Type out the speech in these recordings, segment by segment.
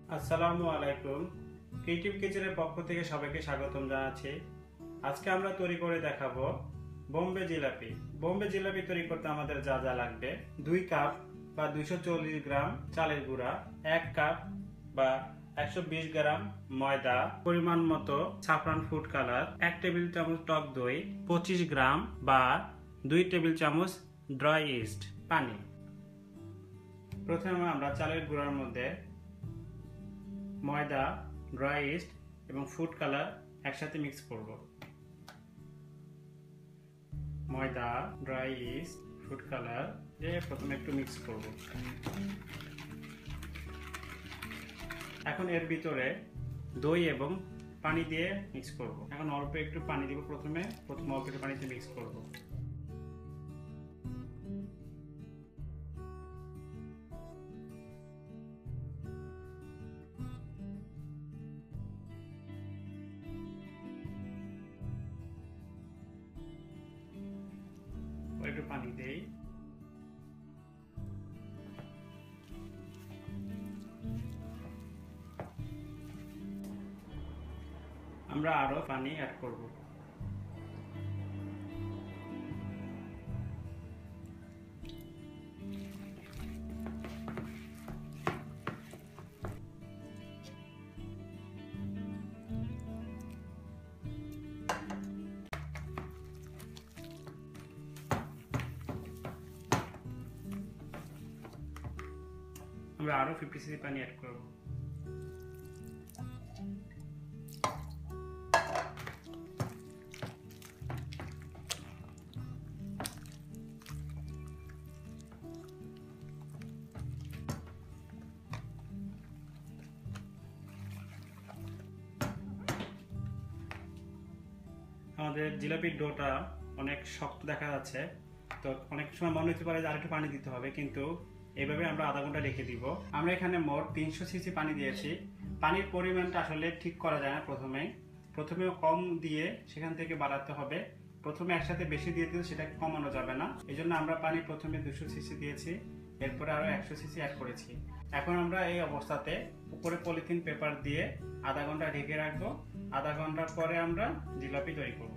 আসসালামু আলাইকুম। ক্রিয়েটিভ কিচেনের পক্ষ থেকে সবাইকে স্বাগতম জানাচ্ছি। আজকে আমরা তৈরি করে দেখাবো বোম্বে জিলাপি। বোম্বে জিলাপি তৈরি করতে আমাদের যা যা লাগবে: 2 কাপ বা 240 গ্রাম চালের গুঁড়া, 1 কাপ বা 120 গ্রাম ময়দা, পরিমাণ মতো সাফরান ফুড কালার, 1 টেবিল চামচ টক দই, 25 গ্রাম বা 2 টেবিল চামচ ড্রাই ইস্ট, পানি। প্রথমে আমরা চালের গুঁড়ার মধ্যে ময়দা, ড্রাই ইস্ট এবং ফুড কালার একসাথে মিক্স করব। ময়দা, ড্রাই ইস্ট, ফুড কালার দিয়ে প্রথমে একটু মিক্স করব। এখন এর ভিতরে দই এবং পানি দিয়ে মিক্স করব। এখন অল্প একটু পানি দিব। প্রথমে অল্প একটু পানিতে মিক্স করব। একটু পানি দেই। আমরা আরো পানি অ্যাড করব। আমরা আরো 50 সিসি পানি অ্যাড করব। আমাদের জিলাপির ডোটা অনেক শক্ত দেখা যাচ্ছে, তো অনেক সময় মনে হতে পারে যে আরেকটু পানি দিতে হবে, কিন্তু এইভাবে আমরা আধা ঘন্টা রেখে দিব। আমরা এখানে মোট 300 সিসি পানি দিয়েছি। পানির পরিমাণটা আসলে ঠিক করা যায় না। প্রথমে কম দিয়ে সেখান থেকে বাড়াতে হবে। প্রথমে একসাথে বেশি দিয়ে দিলে সেটাকে কমানো যাবে না। এই জন্য আমরা পানি প্রথমে 200 সিসি দিয়েছি, এরপরে আরো 100 সিসি অ্যাড করেছি। এখন আমরা এই অবস্থাতে উপরে পলিথিন পেপার দিয়ে আধা ঘন্টা ঢেকে রাখবো। আধা ঘন্টার পরে আমরা জিলাপি তৈরি করব।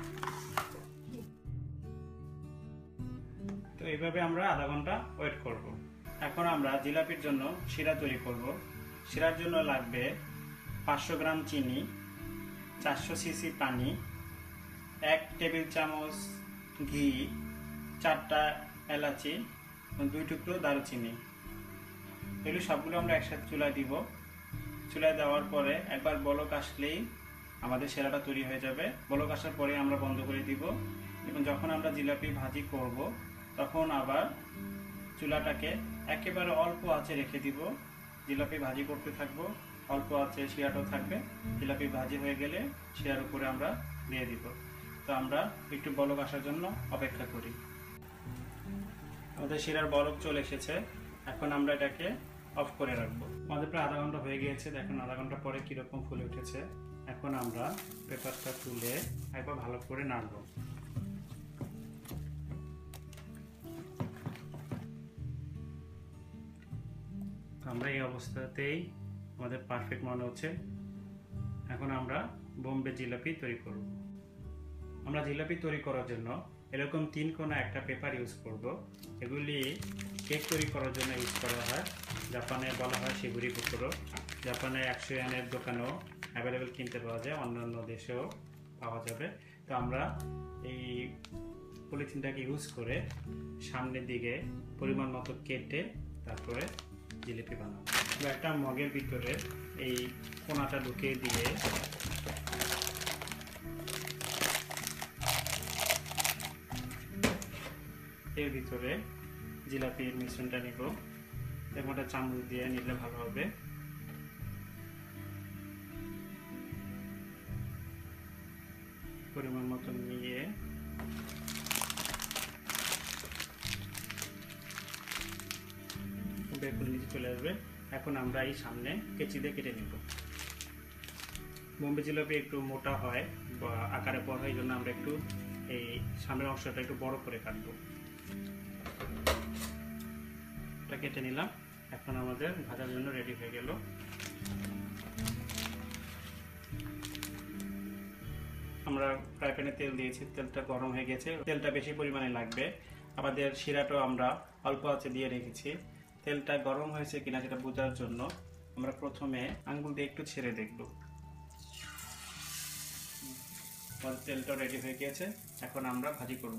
তো এইভাবে আমরা আধা ঘন্টা ওয়েট করব। এখন আমরা জিলাপির জন্য শিরা তৈরি করব। শিরার জন্য লাগবে 500 গ্রাম চিনি, 400 সিসি পানি, 1 টেবিল চামচ ঘি, 4টা এলাচি, 2 টুকরো দারুচিনি। এগুলো সবগুলো আমরা একসাথে চুলায় দিব। চুলায় দেওয়ার পরে একবার বলক আসলেই আমাদের শিরাটা তৈরি হয়ে যাবে। বলক আসার পরে আমরা বন্ধ করে দিব এবং যখন আমরা জিলাপি ভাজি করব তখন আবার চুলাটাকে একেবারে অল্প আঁচে রেখে দিব। জিলাপি ভাজি করতে থাকবো, অল্প আঁচে শিরাটাও থাকবে। জিলাপি ভাজি হয়ে গেলে শিরার উপরে আমরা দিয়ে দিব। তো আমরা একটু বলক আসার জন্য অপেক্ষা করি। আমাদের শিরার বলক চলে এসেছে। এখন আমরা এটাকে অফ করে রাখবো। আমাদের প্রায় আধা ঘন্টা হয়ে গিয়েছে। দেখুন আধা ঘন্টা পরে কিরকম ফুলে উঠেছে। এখন আমরা পেপারটা তুলে একবার ভালো করে নাড়বো। আমরা এই অবস্থাতেই আমাদের পারফেক্ট মনে হচ্ছে। এখন আমরা বোম্বে জিলাপি তৈরি করব। আমরা জিলাপি তৈরি করার জন্য এরকম 3 কোণা একটা পেপার ইউজ করব। এগুলি কেক তৈরি করার জন্য ইউজ করা হয়। জাপানে বলা হয় শিবুরি কুকুরো। জাপানে 100 ইয়েনের দোকানেও অ্যাভেলেবেল কিনতে পাওয়া যায়, অন্যান্য দেশেও পাওয়া যাবে। তো আমরা এই পলিথিনটাকে ইউজ করে সামনের দিকে পরিমাণ মতো কেটে তারপরে জিলিপি বানাবো। একটা মগের ভিতরে এই কোনাটা ঢুকিয়ে দিয়ে এর ভিতরে জিলাপির মিশ্রণটা নিব এবং একটা চামচ দিয়ে নিলে ভালো হবে। পরিমাণ মতো নিয়ে বেগুন নিচে চলে আসবে। এখন আমরা এই সামনে কেচি দিয়ে কেটে নিব। বোম্বে জিলাপি একটু মোটা হয় বা আকারে বড় হয়, এই জন্য আমরা একটু এই সামনের অংশটা একটু বড় করে কাটবো। এটা কেটে নিলাম। এখন আমাদের ভাজার জন্য রেডি হয়ে গেল। আমরা ফ্রাই প্যানে তেল দিয়েছি, তেলটা গরম হয়ে গেছে। তেলটা বেশি পরিমাণে লাগবে। আমাদের শিরাটাও আমরা অল্প আঁচে দিয়ে রেখেছি। তেলটা গরম হয়েছে কিনা সেটা বোঝার জন্য আমরা প্রথমে আঙ্গুল দিয়ে একটু ছেড়ে দেখব। তেলটা রেডি হয়ে গিয়েছে, এখন আমরা ভাজি করব।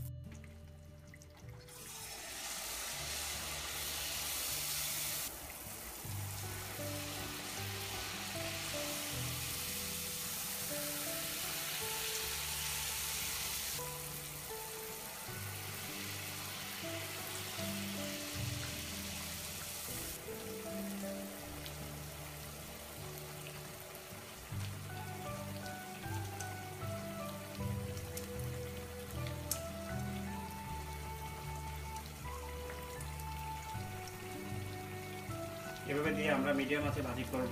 এভাবে দিয়ে আমরা মিডিয়াম আঁচে ভাজি করব।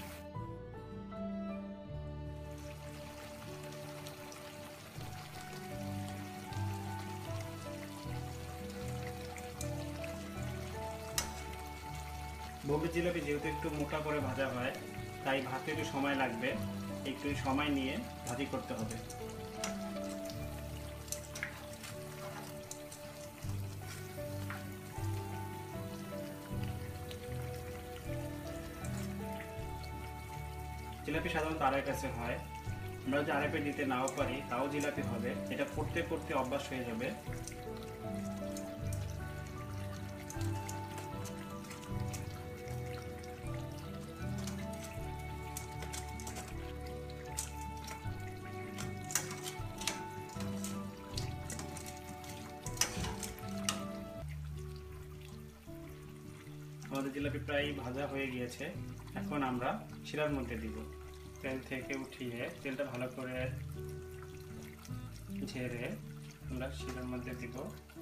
বোম্বে জিলাপি যেহেতু একটু মোটা করে ভাজা হয়, তাই ভাজতে একটু সময় লাগবে। একটু সময় নিয়ে ভাজি করতে হবে। জিলাপি সাধারণত আড়াই কাছে হয়। আমরা যদি আড়াই দিতে নাও পারি তাও জিলাপি হবে। এটা করতে করতে অভ্যাস হয়ে যাবে। আমাদের জিলাপি প্রায় ভাজা হয়ে গিয়েছে। এখন আমরা শিরার মধ্যে দিব। তেল থেকে উঠিয়ে তেলটা ভালো করে ঝেড়ে আমরা শিরার মধ্যে দিব।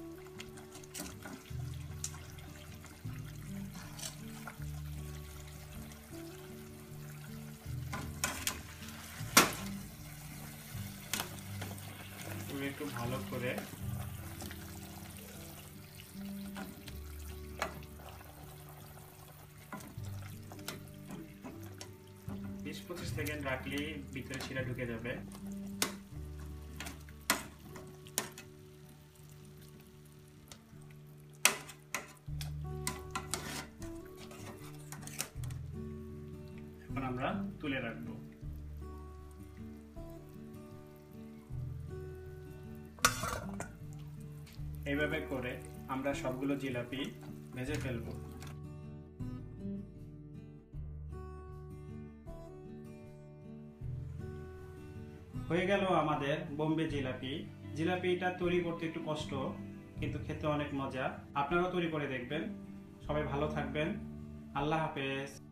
একটু ভালো করে 20-25 সেকেন্ড রাখলেই ভিতরে শিরা ঢুকে যাবে। এখন আমরা তুলে রাখবো। এইভাবে করে আমরা সবগুলো জিলাপি ভেজে ফেলবো। হয়ে গেল আমাদের বোম্বে জিলাপি। জিলাপিটা তৈরি করতে একটু কষ্ট, কিন্তু খেতে অনেক মজা। আপনারাও তৈরি করে দেখবেন। সবাই ভালো থাকবেন। আল্লাহ হাফেজ।